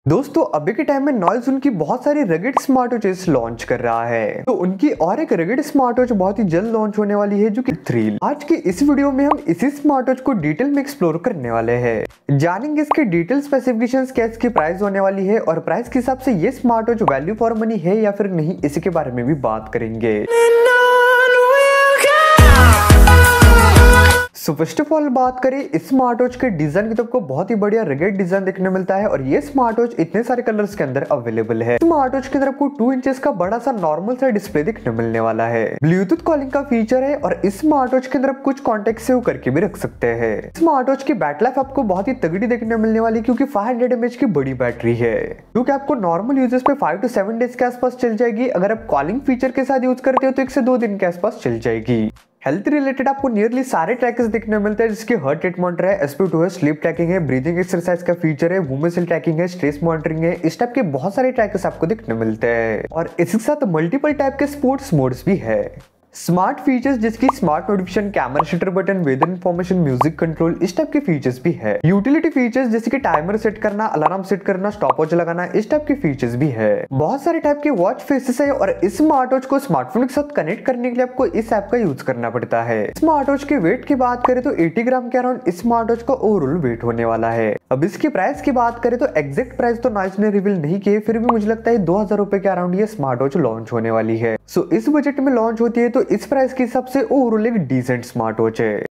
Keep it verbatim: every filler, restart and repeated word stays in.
दोस्तों अभी के टाइम में नॉइज उनकी बहुत सारी रगेड स्मार्ट वॉचेस लॉन्च कर रहा है। तो उनकी और एक रगेड स्मार्ट वॉच बहुत ही जल्द लॉन्च होने वाली है जो कि थ्रिल। आज की इस वीडियो में हम इसी स्मार्ट वॉच को डिटेल में एक्सप्लोर करने वाले हैं। जानेंगे इसके डिटेल स्पेसिफिकेशंस, क्या इसकी प्राइस होने वाली है और प्राइस के हिसाब से ये smart watch value for money है या फिर नहीं, इसी के बारे में भी बात करेंगे। सो फर्स्ट ऑफ ऑल बात करें इस स्मार्ट वॉच के डिजाइन की, तो आपको बहुत ही बढ़िया रगेड डिजाइन देखने मिलता है और ये स्मार्ट वॉच इतने सारे कलर्स के अंदर अवेलेबल है। स्मार्ट वॉच के अंदर आपको टू इंचेस का बड़ा सा नॉर्मल सा डिस्प्ले देखने मिलने वाला है। ब्लूटूथ कॉलिंग का फीचर है और इस स्मार्ट वॉच के अंदर आप कुछ कॉन्टेक्ट सेव करके भी रख सकते हैं। स्मार्ट वॉच की बैटरी लाइफ आपको बहुत ही तगड़ी देखने मिलने वाली, क्योंकि फाइव हंड्रेड एमएच की बड़ी बैटरी है, क्योंकि आपको नॉर्मल यूजर्स पे फाइव टू सेवन डेज के आसपास चल जाएगी। अगर आप कॉलिंग फीचर के साथ यूज करते हो तो एक से दो दिन के आसपास चल जाएगी। हेल्थ रिलेटेड आपको नियरली सारे ट्रैकर्स देखने मिलते हैं, जिसके हार्ट रेट मॉनिटर है, एस पी टू है, स्लीप ट्रैकिंग है, ब्रीदिंग एक्सरसाइज का फीचर है, वूमेन सेल ट्रैकिंग है, स्ट्रेस मॉनिटरिंग है। इस टाइप के बहुत सारे ट्रैकर्स आपको देखने मिलते हैं और इसके साथ मल्टीपल टाइप के स्पोर्ट्स मोड्स भी है। स्मार्ट फीचर्स जिसकी smart notification, camera shutter button, weather information, music control, इस टाइप के फीचर्स भी है। यूटिलिटी फीचर्स जैसे कि टाइमर सेट करना, अलार्म सेट करना, स्टॉप वॉच लगाना, इस टाइप के फीचर्स भी है। बहुत सारे टाइप के वॉच फेसेस है और इस स्मार्ट वॉच को स्मार्टफोन के साथ कनेक्ट करने के लिए आपको इस ऐप का यूज करना पड़ता है। स्मार्ट वॉच के वेट की बात करें तो अस्सी ग्राम के अराउंड इस स्मार्ट वॉच का ओवरऑल वेट होने वाला है। अब इसकी प्राइस की बात करें तो एग्जैक्ट प्राइस तो नॉइज ने रिवील नहीं किए, फिर भी मुझे लगता है दो हजार रुपए के अराउंड ये स्मार्ट वॉच लॉन्च होने वाली है। सो इस बजट में लॉन्च होती है तो इस प्राइस के सबसे ओवरऑल एक डिसेंट स्मार्ट वॉच है।